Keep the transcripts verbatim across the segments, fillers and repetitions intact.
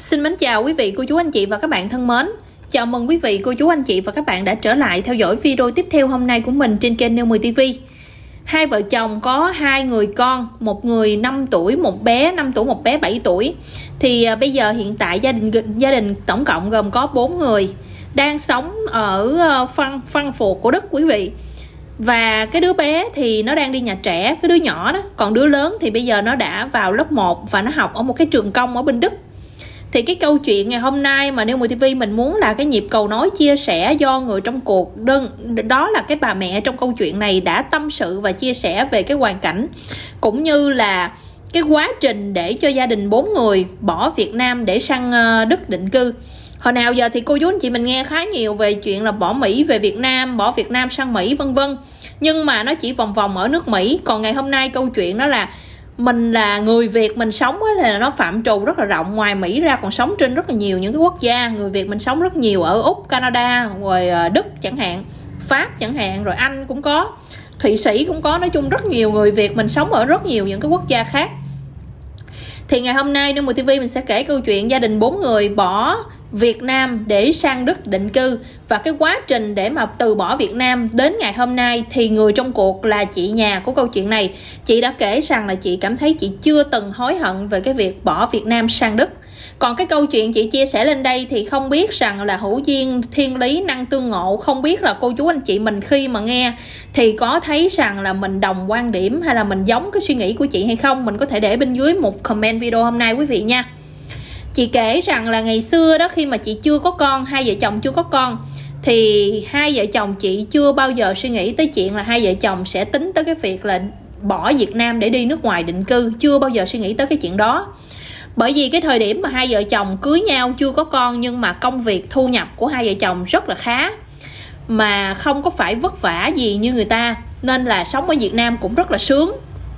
Xin mến chào quý vị, cô chú, anh chị và các bạn thân mến. Chào mừng quý vị, cô chú, anh chị và các bạn đã trở lại theo dõi video tiếp theo hôm nay của mình trên kênh Neo mười ti vi. Hai vợ chồng có hai người con, một người năm tuổi, một bé năm tuổi, một bé bảy tuổi. Thì à, bây giờ hiện tại gia đình gia đình tổng cộng gồm có bốn người đang sống ở Phăng Phăng Phột của Đức quý vị. Và cái đứa bé thì nó đang đi nhà trẻ, cái đứa nhỏ đó. Còn đứa lớn thì bây giờ nó đã vào lớp một và nó học ở một cái trường công ở bên Đức. Thì cái câu chuyện ngày hôm nay mà Neo mười ti vi mình muốn là cái nhịp cầu nối chia sẻ do người trong cuộc đơn, đó là cái bà mẹ trong câu chuyện này đã tâm sự và chia sẻ về cái hoàn cảnh cũng như là cái quá trình để cho gia đình bốn người bỏ Việt Nam để sang Đức định cư. Hồi nào giờ thì cô chú anh chị mình nghe khá nhiều về chuyện là bỏ Mỹ về Việt Nam, bỏ Việt Nam sang Mỹ vân vân. Nhưng mà nó chỉ vòng vòng ở nước Mỹ. Còn ngày hôm nay câu chuyện đó là mình là người Việt, mình sống là nó phạm trù rất là rộng. Ngoài Mỹ ra còn sống trên rất là nhiều những cái quốc gia. Người Việt mình sống rất nhiều ở Úc, Canada, rồi Đức chẳng hạn, Pháp chẳng hạn, rồi Anh cũng có, Thụy Sĩ cũng có. Nói chung rất nhiều người Việt mình sống ở rất nhiều những cái quốc gia khác. Thì ngày hôm nay Neo mười ti vi mình sẽ kể câu chuyện gia đình bốn người bỏ Việt Nam để sang Đức định cư. Và cái quá trình để mà từ bỏ Việt Nam đến ngày hôm nay thì người trong cuộc là chị nhà của câu chuyện này. Chị đã kể rằng là chị cảm thấy chị chưa từng hối hận về cái việc bỏ Việt Nam sang Đức. Còn cái câu chuyện chị chia sẻ lên đây thì không biết rằng là hữu duyên thiên lý năng tương ngộ. Không biết là cô chú anh chị mình khi mà nghe thì có thấy rằng là mình đồng quan điểm hay là mình giống cái suy nghĩ của chị hay không. Mình có thể để bên dưới một comment video hôm nay quý vị nha. Chị kể rằng là ngày xưa đó, khi mà chị chưa có con, hai vợ chồng chưa có con, thì hai vợ chồng chị chưa bao giờ suy nghĩ tới chuyện là hai vợ chồng sẽ tính tới cái việc là bỏ Việt Nam để đi nước ngoài định cư. Chưa bao giờ suy nghĩ tới cái chuyện đó. Bởi vì cái thời điểm mà hai vợ chồng cưới nhau chưa có con, nhưng mà công việc thu nhập của hai vợ chồng rất là khá, mà không có phải vất vả gì như người ta, nên là sống ở Việt Nam cũng rất là sướng.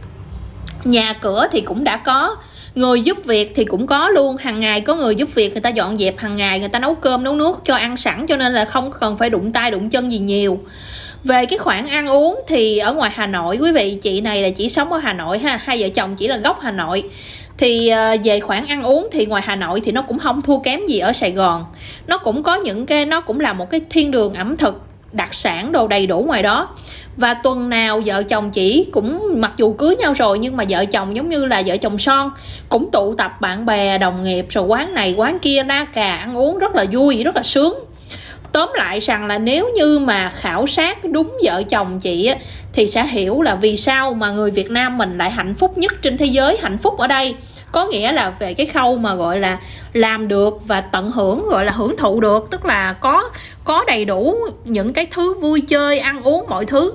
Nhà cửa thì cũng đã có, người giúp việc thì cũng có luôn. Hàng ngày có người giúp việc, người ta dọn dẹp hàng ngày, người ta nấu cơm nấu nước cho ăn sẵn, cho nên là không cần phải đụng tay đụng chân gì nhiều. Về cái khoản ăn uống thì ở ngoài Hà Nội quý vị, chị này là chỉ sống ở Hà Nội ha, hai vợ chồng chỉ là gốc Hà Nội. Thì về khoản ăn uống thì ngoài Hà Nội thì nó cũng không thua kém gì ở Sài Gòn. Nó cũng có những cái, nó cũng là một cái thiên đường ẩm thực, đặc sản đồ đầy đủ ngoài đó. Và tuần nào vợ chồng chị cũng, mặc dù cưới nhau rồi nhưng mà vợ chồng giống như là vợ chồng son, cũng tụ tập bạn bè đồng nghiệp rồi quán này quán kia đá cà ăn uống rất là vui, rất là sướng. Tóm lại rằng là nếu như mà khảo sát đúng vợ chồng chị á, thì sẽ hiểu là vì sao mà người Việt Nam mình lại hạnh phúc nhất trên thế giới. Hạnh phúc ở đây có nghĩa là về cái khâu mà gọi là làm được và tận hưởng, gọi là hưởng thụ được, tức là có có đầy đủ những cái thứ vui chơi, ăn uống, mọi thứ.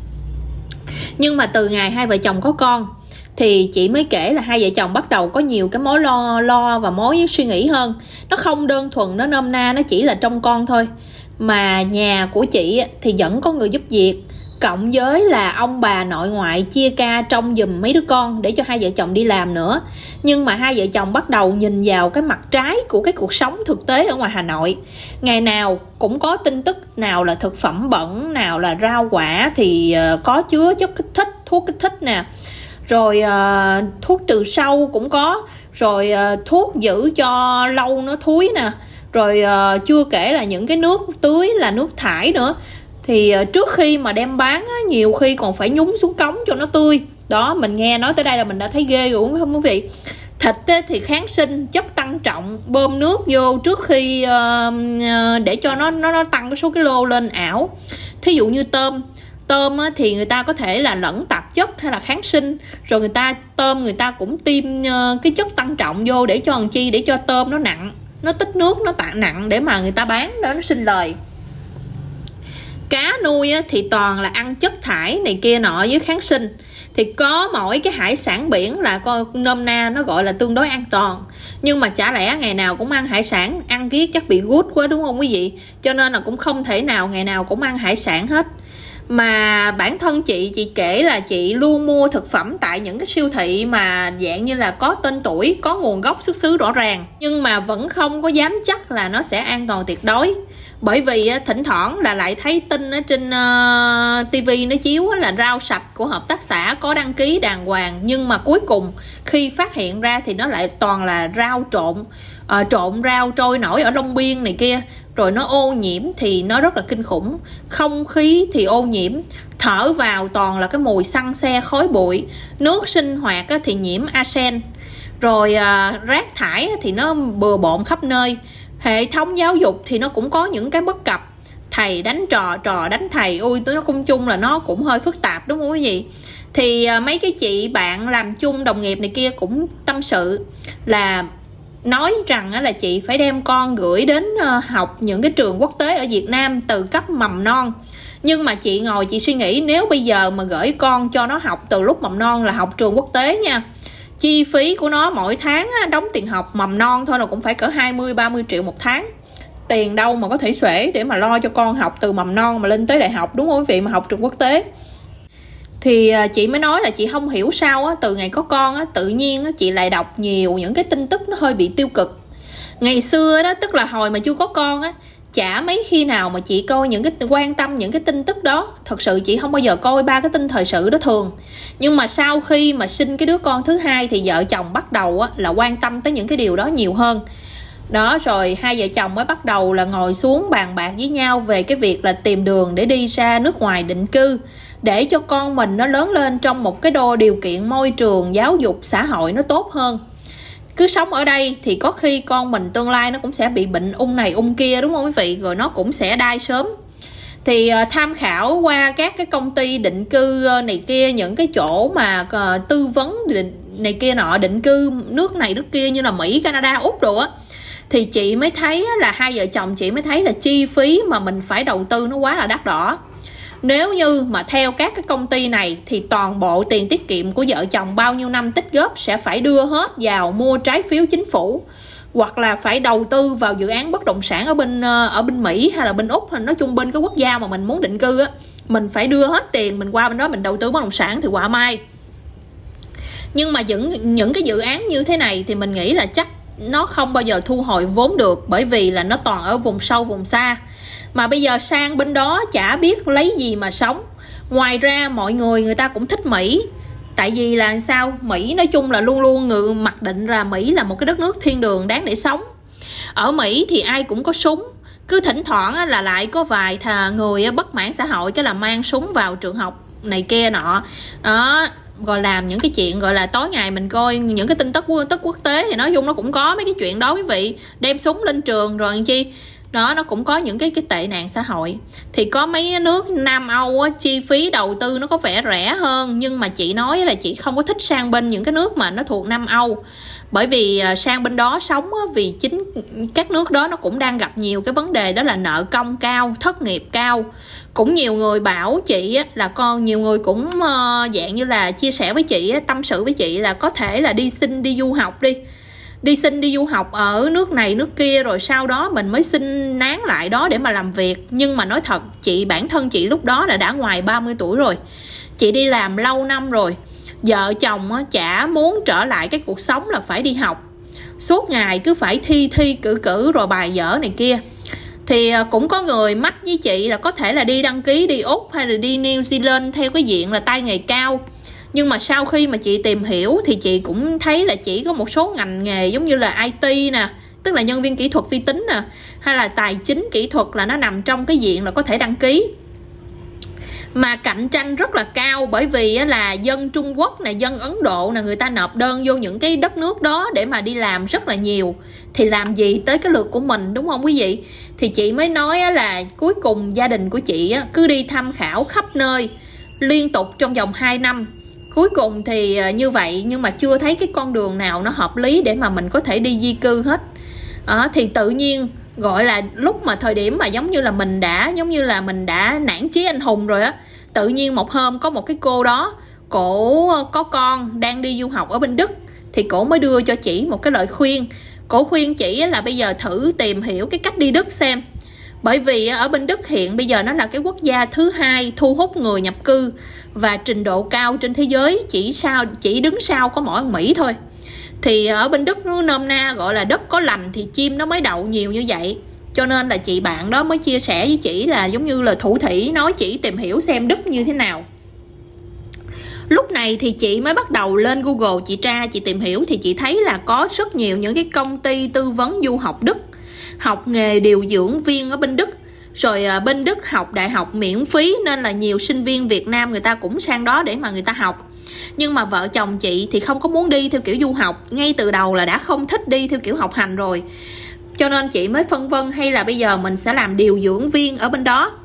Nhưng mà từ ngày hai vợ chồng có con thì chị mới kể là hai vợ chồng bắt đầu có nhiều cái mối lo lo và mối suy nghĩ hơn. Nó không đơn thuần, nó nôm na, nó chỉ là trông con thôi. Mà nhà của chị thì vẫn có người giúp việc, cộng với là ông bà nội ngoại chia ca trông giùm mấy đứa con để cho hai vợ chồng đi làm nữa. Nhưng mà hai vợ chồng bắt đầu nhìn vào cái mặt trái của cái cuộc sống thực tế ở ngoài Hà Nội. Ngày nào cũng có tin tức, nào là thực phẩm bẩn, nào là rau quả thì có chứa chất kích thích, thuốc kích thích nè, rồi uh, thuốc trừ sâu cũng có, rồi uh, thuốc giữ cho lâu nó thúi nè, rồi uh, chưa kể là những cái nước tưới là nước thải nữa. Thì uh, trước khi mà đem bán á, nhiều khi còn phải nhúng xuống cống cho nó tươi. Đó, mình nghe nói tới đây là mình đã thấy ghê rồi không quý vị. Thịt á, thì kháng sinh, chất tăng trọng, bơm nước vô trước khi uh, uh, để cho nó, nó nó tăng cái số cái lô lên ảo. Thí dụ như tôm Tôm á, thì người ta có thể là lẫn tạp chất hay là kháng sinh. Rồi người ta tôm người ta cũng tiêm uh, cái chất tăng trọng vô để cho làm chi, để cho tôm nó nặng, nó tích nước, nó tạ nặng để mà người ta bán đó, nó sinh lời. Cá nuôi á, thì toàn là ăn chất thải này kia nọ với kháng sinh. Thì có mỗi cái hải sản biển là coi nôm na nó gọi là tương đối an toàn. Nhưng mà chả lẽ ngày nào cũng ăn hải sản, ăn kiết chắc bị gút quá đúng không quý vị. Cho nên là cũng không thể nào ngày nào cũng ăn hải sản hết. Mà bản thân chị chị kể là chị luôn mua thực phẩm tại những cái siêu thị mà dạng như là có tên tuổi, có nguồn gốc xuất xứ rõ ràng, nhưng mà vẫn không có dám chắc là nó sẽ an toàn tuyệt đối. Bởi vì thỉnh thoảng là lại thấy tin ở trên uh, tivi nó chiếu là rau sạch của hợp tác xã có đăng ký đàng hoàng, nhưng mà cuối cùng khi phát hiện ra thì nó lại toàn là rau trộn, uh, trộn rau trôi nổi ở Long Biên này kia. Rồi nó ô nhiễm thì nó rất là kinh khủng. Không khí thì ô nhiễm, thở vào toàn là cái mùi xăng xe khói bụi. Nước sinh hoạt thì nhiễm arsen. Rồi uh, rác thải thì nó bừa bộn khắp nơi. Hệ thống giáo dục thì nó cũng có những cái bất cập. Thầy đánh trò, trò đánh thầy. Ui, tôi nó chung chung là nó cũng hơi phức tạp đúng không quý vị? Thì uh, mấy cái chị bạn làm chung đồng nghiệp này kia cũng tâm sự là nói rằng là chị phải đem con gửi đến học những cái trường quốc tế ở Việt Nam từ cấp mầm non. Nhưng mà chị ngồi chị suy nghĩ, nếu bây giờ mà gửi con cho nó học từ lúc mầm non là học trường quốc tế nha, chi phí của nó mỗi tháng đóng tiền học mầm non thôi là cũng phải cỡ hai mươi ba mươi triệu một tháng. Tiền đâu mà có thể xuể để mà lo cho con học từ mầm non mà lên tới đại học, đúng không quý vị, mà học trường quốc tế. Thì chị mới nói là chị không hiểu sao á, từ ngày có con á, tự nhiên á, chị lại đọc nhiều những cái tin tức nó hơi bị tiêu cực. Ngày xưa đó, tức là hồi mà chưa có con á, chả mấy khi nào mà chị coi những cái quan tâm những cái tin tức đó. Thật sự chị không bao giờ coi ba cái tin thời sự đó thường. Nhưng mà sau khi mà sinh cái đứa con thứ hai thì vợ chồng bắt đầu á, là quan tâm tới những cái điều đó nhiều hơn. Đó, rồi hai vợ chồng mới bắt đầu là ngồi xuống bàn bạc với nhau về cái việc là tìm đường để đi ra nước ngoài định cư, để cho con mình nó lớn lên trong một cái đô điều kiện môi trường giáo dục xã hội nó tốt hơn. Cứ sống ở đây thì có khi con mình tương lai nó cũng sẽ bị bệnh ung này ung kia, đúng không quý vị, rồi nó cũng sẽ đai sớm. Thì uh, tham khảo qua các cái công ty định cư này kia, những cái chỗ mà uh, tư vấn định, này kia nọ, định cư nước này nước kia như là Mỹ, Canada, Úc đồ á, thì chị mới thấy là hai vợ chồng chị mới thấy là chi phí mà mình phải đầu tư nó quá là đắt đỏ. Nếu như mà theo các cái công ty này thì toàn bộ tiền tiết kiệm của vợ chồng bao nhiêu năm tích góp sẽ phải đưa hết vào mua trái phiếu chính phủ, hoặc là phải đầu tư vào dự án bất động sản ở bên ở bên Mỹ hay là bên Úc, hay nói chung bên cái quốc gia mà mình muốn định cư á, mình phải đưa hết tiền mình qua bên đó mình đầu tư bất động sản thì quả mai. Nhưng mà những những cái dự án như thế này thì mình nghĩ là chắc nó không bao giờ thu hồi vốn được, bởi vì là nó toàn ở vùng sâu vùng xa. Mà bây giờ sang bên đó chả biết lấy gì mà sống. Ngoài ra mọi người người ta cũng thích Mỹ. Tại vì là sao? Mỹ nói chung là luôn luôn người mặc định là Mỹ là một cái đất nước thiên đường đáng để sống. Ở Mỹ thì ai cũng có súng. Cứ thỉnh thoảng là lại có vài thà người bất mãn xã hội cái là mang súng vào trường học này kia nọ. Đó, rồi làm những cái chuyện gọi là tối ngày mình coi những cái tin tức tức quốc tế thì nói chung nó cũng có mấy cái chuyện đó quý vị. Đem súng lên trường rồi làm chi. Đó, nó cũng có những cái cái tệ nạn xã hội. Thì có mấy nước Nam Âu á, chi phí đầu tư nó có vẻ rẻ hơn. Nhưng mà chị nói là chị không có thích sang bên những cái nước mà nó thuộc Nam Âu. Bởi vì sang bên đó sống á, vì chính các nước đó nó cũng đang gặp nhiều cái vấn đề, đó là nợ công cao, thất nghiệp cao. Cũng nhiều người bảo chị á, là con nhiều người cũng uh, dạng như là chia sẻ với chị á, tâm sự với chị là có thể là đi xin đi du học đi. Đi xin đi du học ở nước này nước kia, rồi sau đó mình mới xin nán lại đó để mà làm việc. Nhưng mà nói thật, chị bản thân chị lúc đó là đã ngoài ba mươi tuổi rồi. Chị đi làm lâu năm rồi. Vợ chồng chả muốn trở lại cái cuộc sống là phải đi học. Suốt ngày cứ phải thi thi cử cử rồi bài vở này kia. Thì cũng có người mách với chị là có thể là đi đăng ký đi Úc hay là đi New Zealand theo cái diện là tay nghề cao. Nhưng mà sau khi mà chị tìm hiểu thì chị cũng thấy là chỉ có một số ngành nghề giống như là I T nè, tức là nhân viên kỹ thuật vi tính nè, hay là tài chính kỹ thuật là nó nằm trong cái diện là có thể đăng ký. Mà cạnh tranh rất là cao, bởi vì là dân Trung Quốc nè, dân Ấn Độ nè, người ta nộp đơn vô những cái đất nước đó để mà đi làm rất là nhiều. Thì làm gì tới cái lượt của mình, đúng không quý vị? Thì chị mới nói là cuối cùng gia đình của chị cứ đi tham khảo khắp nơi liên tục trong vòng hai năm. Cuối cùng thì như vậy, nhưng mà chưa thấy cái con đường nào nó hợp lý để mà mình có thể đi di cư hết. À, thì tự nhiên gọi là lúc mà thời điểm mà giống như là mình đã giống như là mình đã nản chí anh hùng rồi á, tự nhiên một hôm có một cái cô đó, cổ có con đang đi du học ở bên Đức, thì cổ mới đưa cho chị một cái lời khuyên. Cổ khuyên chị là bây giờ thử tìm hiểu cái cách đi Đức xem. Bởi vì ở bên Đức hiện bây giờ nó là cái quốc gia thứ hai thu hút người nhập cư và trình độ cao trên thế giới, chỉ sau chỉ đứng sau có mỗi Mỹ thôi. Thì ở bên Đức nó nôm na gọi là đất có lành thì chim nó mới đậu nhiều như vậy. Cho nên là chị bạn đó mới chia sẻ với chị là giống như là thủ thỉ nói chị tìm hiểu xem Đức như thế nào. Lúc này thì chị mới bắt đầu lên Google chị tra, chị tìm hiểu thì chị thấy là có rất nhiều những cái công ty tư vấn du học Đức, học nghề điều dưỡng viên ở bên Đức. Rồi bên Đức học đại học miễn phí nên là nhiều sinh viên Việt Nam người ta cũng sang đó để mà người ta học. Nhưng mà vợ chồng chị thì không có muốn đi theo kiểu du học, ngay từ đầu là đã không thích đi theo kiểu học hành rồi. Cho nên chị mới phân vân hay là bây giờ mình sẽ làm điều dưỡng viên ở bên đó.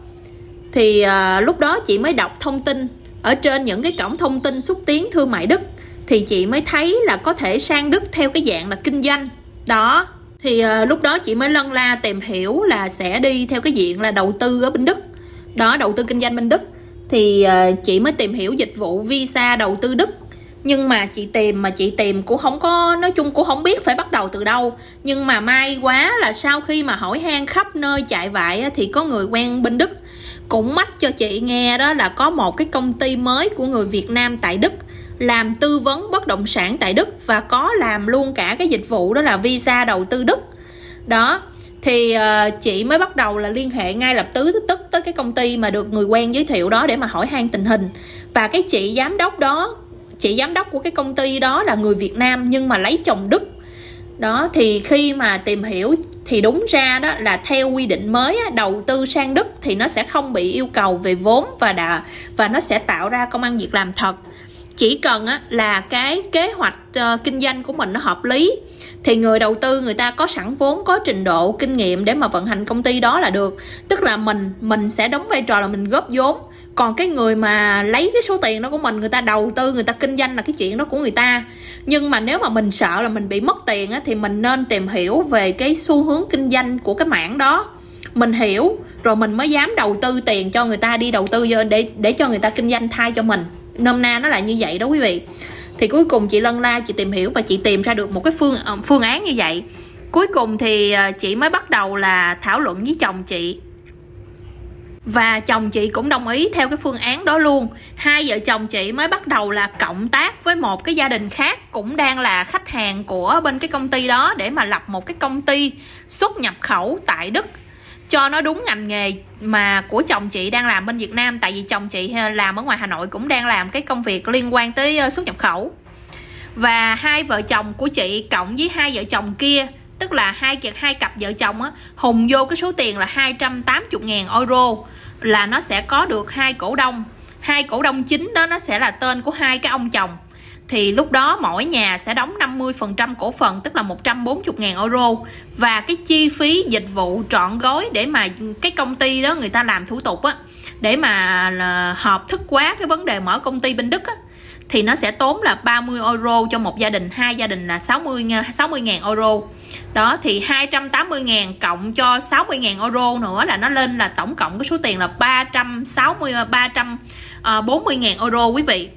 Thì uh, lúc đó chị mới đọc thông tin ở trên những cái cổng thông tin xúc tiến thương mại Đức, thì chị mới thấy là có thể sang Đức theo cái dạng là kinh doanh. Đó, thì uh, lúc đó chị mới lân la tìm hiểu là sẽ đi theo cái diện là đầu tư ở bên Đức. Đó, đầu tư kinh doanh bên Đức. Thì uh, chị mới tìm hiểu dịch vụ visa đầu tư Đức. Nhưng mà chị tìm mà chị tìm cũng không có, nói chung cũng không biết phải bắt đầu từ đâu. Nhưng mà may quá là sau khi mà hỏi han khắp nơi chạy vại thì có người quen bên Đức cũng mách cho chị nghe đó là có một cái công ty mới của người Việt Nam tại Đức làm tư vấn bất động sản tại Đức và có làm luôn cả cái dịch vụ đó là visa đầu tư Đức. Đó, thì uh, chị mới bắt đầu là liên hệ ngay lập tức tức tới cái công ty mà được người quen giới thiệu đó để mà hỏi han tình hình. Và cái chị giám đốc đó, chị giám đốc của cái công ty đó là người Việt Nam nhưng mà lấy chồng Đức. Đó, thì khi mà tìm hiểu thì đúng ra đó là theo quy định mới đầu tư sang Đức thì nó sẽ không bị yêu cầu về vốn và đã, và nó sẽ tạo ra công ăn việc làm thật. Chỉ cần á, là cái kế hoạch uh, kinh doanh của mình nó hợp lý thì người đầu tư người ta có sẵn vốn, có trình độ, kinh nghiệm để mà vận hành công ty đó là được. Tức là mình mình sẽ đóng vai trò là mình góp vốn. Còn cái người mà lấy cái số tiền đó của mình, người ta đầu tư, người ta kinh doanh là cái chuyện đó của người ta. Nhưng mà nếu mà mình sợ là mình bị mất tiền á, thì mình nên tìm hiểu về cái xu hướng kinh doanh của cái mảng đó. Mình hiểu rồi mình mới dám đầu tư tiền cho người ta đi đầu tư để, để cho người ta kinh doanh thay cho mình. Nôm na nó là như vậy đó quý vị. Thì cuối cùng chị lân la, chị tìm hiểu và chị tìm ra được một cái phương, phương án như vậy. Cuối cùng thì chị mới bắt đầu là thảo luận với chồng chị. Và chồng chị cũng đồng ý theo cái phương án đó luôn. Hai vợ chồng chị mới bắt đầu là cộng tác với một cái gia đình khác cũng đang là khách hàng của bên cái công ty đó để mà lập một cái công ty xuất nhập khẩu tại Đức cho nó đúng ngành nghề mà của chồng chị đang làm bên Việt Nam. Tại vì chồng chị làm ở ngoài Hà Nội cũng đang làm cái công việc liên quan tới xuất nhập khẩu. Và hai vợ chồng của chị cộng với hai vợ chồng kia, tức là hai, hai cặp vợ chồng á, hùng vô cái số tiền là hai trăm tám mươi nghìn euro, là nó sẽ có được hai cổ đông. Hai cổ đông chính đó nó sẽ là tên của hai cái ông chồng. Thì lúc đó mỗi nhà sẽ đóng năm mươi phần trăm cổ phần, tức là một trăm bốn mươi nghìn euro. Và cái chi phí dịch vụ trọn gói để mà cái công ty đó người ta làm thủ tục á, để mà là hợp thức hóa cái vấn đề mở công ty bên Đức á, thì nó sẽ tốn là ba mươi euro cho một gia đình, hai gia đình là sáu mươi nghìn euro. Đó, thì hai trăm tám mươi nghìn cộng cho sáu mươi nghìn euro nữa là nó lên là tổng cộng cái số tiền là ba trăm sáu mươi, ba trăm bốn mươi nghìn euro quý vị.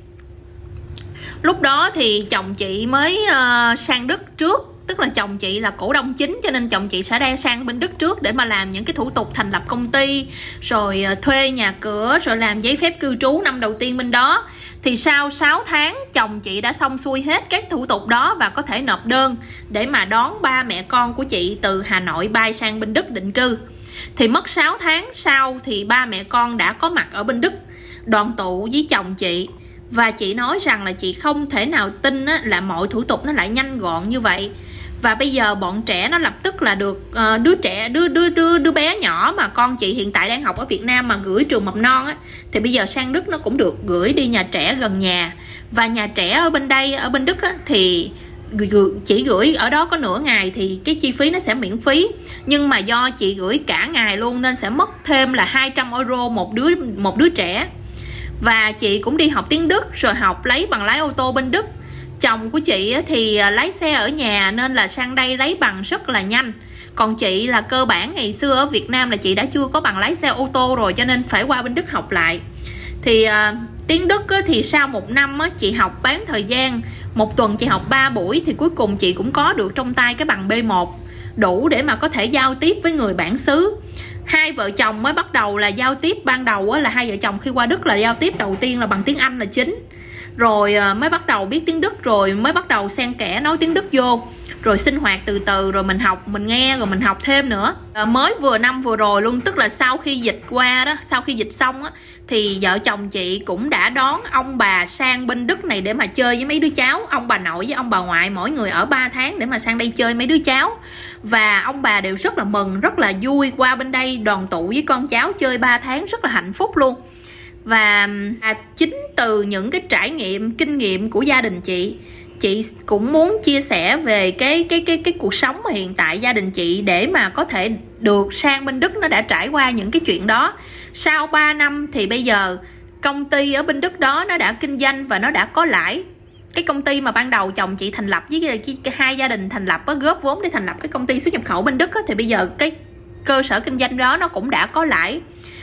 Lúc đó thì chồng chị mới uh, sang Đức trước. Tức là chồng chị là cổ đông chính, cho nên chồng chị sẽ đang sang bên Đức trước để mà làm những cái thủ tục thành lập công ty, rồi thuê nhà cửa, rồi làm giấy phép cư trú năm đầu tiên bên đó. Thì sau sáu tháng chồng chị đã xong xuôi hết các thủ tục đó và có thể nộp đơn để mà đón ba mẹ con của chị từ Hà Nội bay sang bên Đức định cư. Thì mất sáu tháng sau thì ba mẹ con đã có mặt ở bên Đức đoàn tụ với chồng chị. Và chị nói rằng là chị không thể nào tin á, là mọi thủ tục nó lại nhanh gọn như vậy. Và bây giờ bọn trẻ nó lập tức là được uh, đứa trẻ đứa đứa đứa đứa bé nhỏ mà con chị hiện tại đang học ở Việt Nam mà gửi trường mầm non á, thì bây giờ sang Đức nó cũng được gửi đi nhà trẻ gần nhà. Và nhà trẻ ở bên đây, ở bên Đức á, thì chỉ gửi ở đó có nửa ngày thì cái chi phí nó sẽ miễn phí. Nhưng mà do chị gửi cả ngày luôn nên sẽ mất thêm là hai trăm euro một đứa một đứa trẻ. Và chị cũng đi học tiếng Đức rồi học lấy bằng lái ô tô bên Đức. Chồng của chị thì lái xe ở nhà nên là sang đây lấy bằng rất là nhanh. Còn chị là cơ bản ngày xưa ở Việt Nam là chị đã chưa có bằng lái xe ô tô rồi, cho nên phải qua bên Đức học lại. Thì uh, tiếng Đức thì sau một năm chị học bán thời gian, một tuần chị học ba buổi thì cuối cùng chị cũng có được trong tay cái bằng B một đủ để mà có thể giao tiếp với người bản xứ. Hai vợ chồng mới bắt đầu là giao tiếp ban đầu á, là hai vợ chồng khi qua Đức là giao tiếp đầu tiên là bằng tiếng Anh là chính, rồi mới bắt đầu biết tiếng Đức, rồi mới bắt đầu xen kẽ nói tiếng Đức vô, rồi sinh hoạt từ từ, rồi mình học, mình nghe, rồi mình học thêm nữa. À, mới vừa năm vừa rồi luôn, tức là sau khi dịch qua đó, sau khi dịch xong á, thì vợ chồng chị cũng đã đón ông bà sang bên Đức này để mà chơi với mấy đứa cháu. Ông bà nội với ông bà ngoại mỗi người ở ba tháng để mà sang đây chơi mấy đứa cháu. Và ông bà đều rất là mừng, rất là vui, qua bên đây đoàn tụ với con cháu chơi ba tháng rất là hạnh phúc luôn. Và à, chính từ những cái trải nghiệm, kinh nghiệm của gia đình chị, chị cũng muốn chia sẻ về cái cái cái cái cuộc sống mà hiện tại gia đình chị, để mà có thể được sang bên Đức nó đã trải qua những cái chuyện đó. Sau ba năm thì bây giờ công ty ở bên Đức đó nó đã kinh doanh và nó đã có lãi. Cái công ty mà ban đầu chồng chị thành lập với cái, cái, cái hai gia đình thành lập á, góp vốn để thành lập cái công ty xuất nhập khẩu bên Đức á, thì bây giờ cái cơ sở kinh doanh đó nó cũng đã có lãi.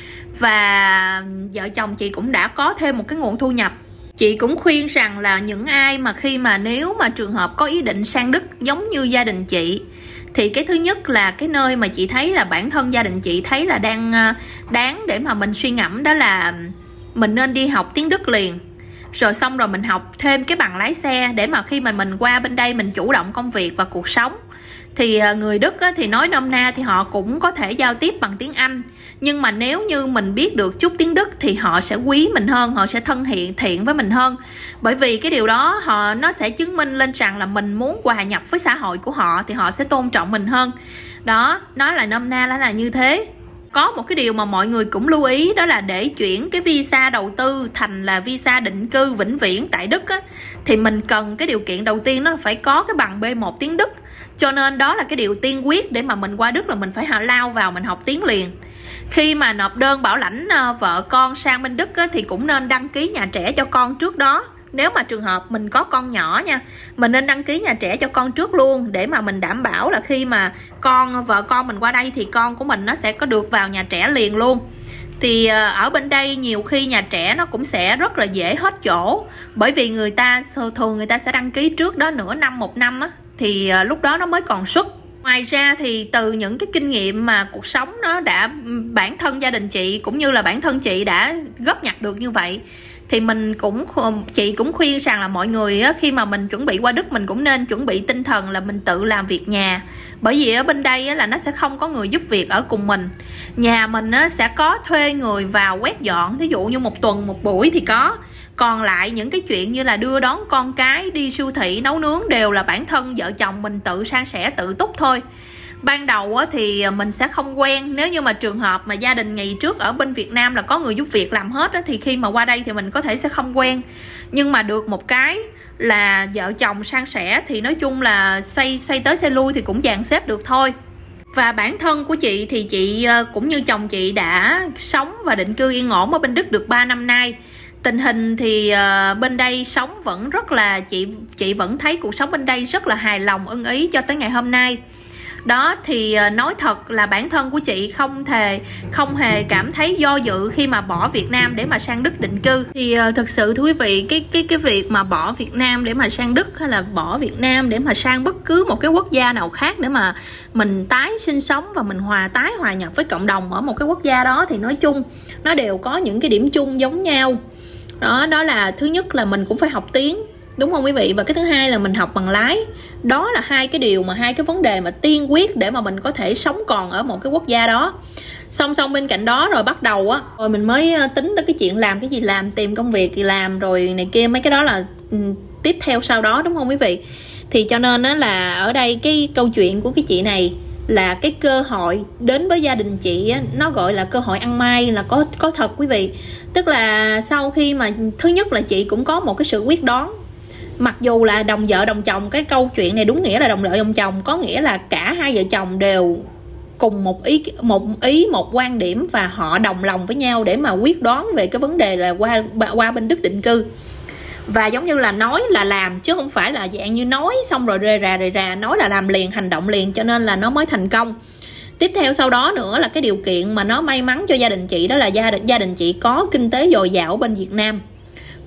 Và vợ chồng chị cũng đã có thêm một cái nguồn thu nhập. Chị cũng khuyên rằng là những ai mà khi mà nếu mà trường hợp có ý định sang Đức giống như gia đình chị, thì cái thứ nhất là cái nơi mà chị thấy là bản thân gia đình chị thấy là đang đáng để mà mình suy ngẫm, đó là mình nên đi học tiếng Đức liền. Rồi xong rồi mình học thêm cái bằng lái xe, để mà khi mà mình qua bên đây mình chủ động công việc và cuộc sống. Thì người Đức á, thì nói nôm na thì họ cũng có thể giao tiếp bằng tiếng Anh. Nhưng mà nếu như mình biết được chút tiếng Đức thì họ sẽ quý mình hơn, họ sẽ thân thiện thiện với mình hơn. Bởi vì cái điều đó họ nó sẽ chứng minh lên rằng là mình muốn hòa nhập với xã hội của họ, thì họ sẽ tôn trọng mình hơn. Đó, nó là nôm na là như thế. Có một cái điều mà mọi người cũng lưu ý, đó là để chuyển cái visa đầu tư thành là visa định cư vĩnh viễn tại Đức á, thì mình cần cái điều kiện đầu tiên nó là phải có cái bằng B một tiếng Đức. Cho nên đó là cái điều tiên quyết để mà mình qua Đức, là mình phải lao vào mình học tiếng liền. Khi mà nộp đơn bảo lãnh vợ con sang bên Đức á, thì cũng nên đăng ký nhà trẻ cho con trước đó. Nếu mà trường hợp mình có con nhỏ nha, mình nên đăng ký nhà trẻ cho con trước luôn, để mà mình đảm bảo là khi mà con vợ con mình qua đây thì con của mình nó sẽ có được vào nhà trẻ liền luôn. Thì ở bên đây nhiều khi nhà trẻ nó cũng sẽ rất là dễ hết chỗ, bởi vì người ta thường người ta sẽ đăng ký trước đó nửa năm một năm á, thì lúc đó nó mới còn suất. Ngoài ra thì từ những cái kinh nghiệm mà cuộc sống nó đã, bản thân gia đình chị cũng như là bản thân chị đã góp nhặt được như vậy, thì mình cũng chị cũng khuyên rằng là mọi người á, khi mà mình chuẩn bị qua Đức mình cũng nên chuẩn bị tinh thần là mình tự làm việc nhà. Bởi vì ở bên đây á, là nó sẽ không có người giúp việc ở cùng mình. Nhà mình á, sẽ có thuê người vào quét dọn, thí dụ như một tuần một buổi thì có. Còn lại những cái chuyện như là đưa đón con cái, đi siêu thị, nấu nướng đều là bản thân vợ chồng mình tự san sẻ, tự túc thôi. Ban đầu á, thì mình sẽ không quen. Nếu như mà trường hợp mà gia đình ngày trước ở bên Việt Nam là có người giúp việc làm hết á, thì khi mà qua đây thì mình có thể sẽ không quen. Nhưng mà được một cái là vợ chồng san sẻ thì nói chung là xoay xoay tới xoay lui thì cũng dàn xếp được thôi. Và bản thân của chị thì chị cũng như chồng chị đã sống và định cư yên ổn ở bên Đức được ba năm nay. Tình hình thì uh, bên đây sống vẫn rất là chị chị vẫn thấy cuộc sống bên đây rất là hài lòng, ưng ý cho tới ngày hôm nay. Đó thì uh, nói thật là bản thân của chị không thể không hề cảm thấy do dự khi mà bỏ Việt Nam để mà sang Đức định cư. Thì uh, thực sự thưa quý vị, cái cái cái việc mà bỏ Việt Nam để mà sang Đức, hay là bỏ Việt Nam để mà sang bất cứ một cái quốc gia nào khác để mà mình tái sinh sống và mình hòa tái hòa nhập với cộng đồng ở một cái quốc gia đó, thì nói chung nó đều có những cái điểm chung giống nhau. Đó, đó là thứ nhất là mình cũng phải học tiếng, đúng không quý vị? Và cái thứ hai là mình học bằng lái. Đó là hai cái điều mà hai cái vấn đề mà tiên quyết để mà mình có thể sống còn ở một cái quốc gia đó. Song song bên cạnh đó rồi bắt đầu á, rồi mình mới tính tới cái chuyện làm cái gì làm, tìm công việc thì làm rồi này kia, mấy cái đó là um, tiếp theo sau đó, đúng không quý vị? Thì cho nên á là ở đây cái câu chuyện của cái chị này là cái cơ hội đến với gia đình chị á, nó gọi là cơ hội ăn may là có có thật quý vị. Tức là sau khi mà thứ nhất là chị cũng có một cái sự quyết đoán, mặc dù là đồng vợ đồng chồng, cái câu chuyện này đúng nghĩa là đồng vợ đồng chồng, có nghĩa là cả hai vợ chồng đều cùng một ý một ý một quan điểm và họ đồng lòng với nhau để mà quyết đoán về cái vấn đề là qua qua bên Đức định cư. Và giống như là nói là làm, chứ không phải là dạng như nói xong rồi rề rà rề rà, nói là làm liền, hành động liền, cho nên là nó mới thành công. Tiếp theo sau đó nữa là cái điều kiện mà nó may mắn cho gia đình chị, đó là gia đình gia đình chị có kinh tế dồi dào ở bên Việt Nam.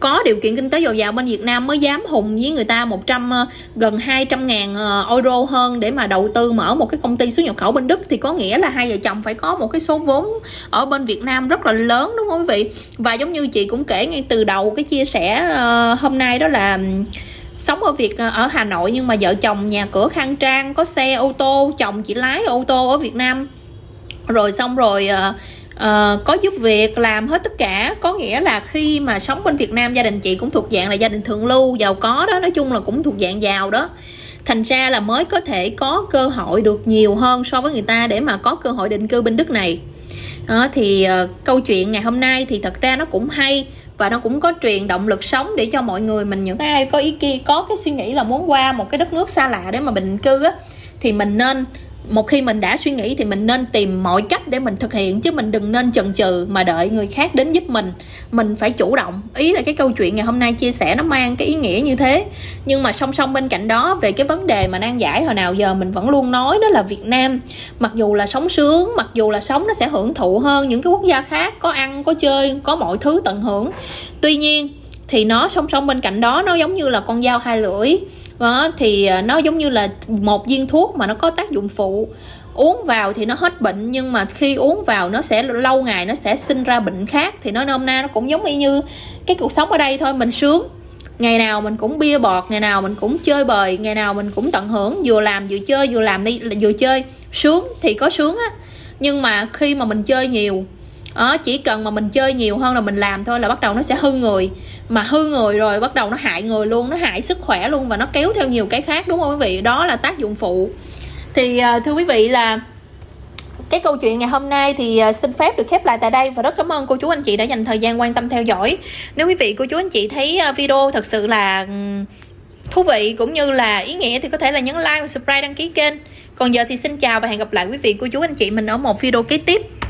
có điều kiện kinh tế dồi dào bên Việt Nam mới dám hùng với người ta một trăm gần hai trăm ngàn euro hơn để mà đầu tư mở một cái công ty xuất nhập khẩu bên Đức. Thì có nghĩa là hai vợ chồng phải có một cái số vốn ở bên Việt Nam rất là lớn, đúng không quý vị? Và giống như chị cũng kể ngay từ đầu cái chia sẻ uh, hôm nay, đó là sống ở Việt ở Hà Nội nhưng mà vợ chồng nhà cửa khang trang, có xe ô tô, chồng chị lái ô tô ở Việt Nam, rồi xong rồi uh, uh, có giúp việc làm hết tất cả. Có nghĩa là khi mà sống bên Việt Nam, gia đình chị cũng thuộc dạng là gia đình thượng lưu giàu có đó, nói chung là cũng thuộc dạng giàu đó, thành ra là mới có thể có cơ hội được nhiều hơn so với người ta để mà có cơ hội định cư bên Đức này. Đó, thì uh, câu chuyện ngày hôm nay thì thật ra nó cũng hay và nó cũng có truyền động lực sống để cho mọi người mình, những ai có ý kia có cái suy nghĩ là muốn qua một cái đất nước xa lạ để mà định cư á, thì mình nên, một khi mình đã suy nghĩ thì mình nên tìm mọi cách để mình thực hiện, chứ mình đừng nên chần chừ mà đợi người khác đến giúp mình. Mình phải chủ động. Ý là cái câu chuyện ngày hôm nay chia sẻ nó mang cái ý nghĩa như thế. Nhưng mà song song bên cạnh đó, về cái vấn đề mà nan giải hồi nào giờ mình vẫn luôn nói, đó là Việt Nam mặc dù là sống sướng, mặc dù là sống nó sẽ hưởng thụ hơn những cái quốc gia khác, có ăn, có chơi, có mọi thứ tận hưởng. Tuy nhiên thì nó song song bên cạnh đó, nó giống như là con dao hai lưỡi. Đó, thì nó giống như là một viên thuốc mà nó có tác dụng phụ. Uống vào thì nó hết bệnh, nhưng mà khi uống vào nó sẽ lâu ngày nó sẽ sinh ra bệnh khác. Thì nó nôm na nó cũng giống y như cái cuộc sống ở đây thôi. Mình sướng, ngày nào mình cũng bia bọt, ngày nào mình cũng chơi bời, ngày nào mình cũng tận hưởng, vừa làm vừa chơi, vừa làm đi vừa chơi. Sướng thì có sướng á, nhưng mà khi mà mình chơi nhiều, Ờ, chỉ cần mà mình chơi nhiều hơn là mình làm thôi là bắt đầu nó sẽ hư người. Mà hư người rồi bắt đầu nó hại người luôn, nó hại sức khỏe luôn, và nó kéo theo nhiều cái khác, đúng không quý vị? Đó là tác dụng phụ. Thì thưa quý vị, là cái câu chuyện ngày hôm nay thì xin phép được khép lại tại đây. Và rất cảm ơn cô chú anh chị đã dành thời gian quan tâm theo dõi. Nếu quý vị cô chú anh chị thấy video thật sự là thú vị cũng như là ý nghĩa thì có thể là nhấn like và subscribe, đăng ký kênh. Còn giờ thì xin chào và hẹn gặp lại quý vị cô chú anh chị mình ở một video kế tiếp.